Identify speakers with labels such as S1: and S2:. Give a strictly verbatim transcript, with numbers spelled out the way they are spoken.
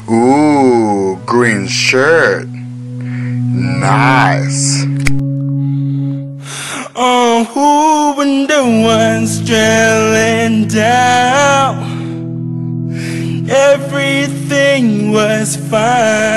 S1: Ooh, green shirt. Nice.
S2: Oh, who when the one's trailing down, everything was fine.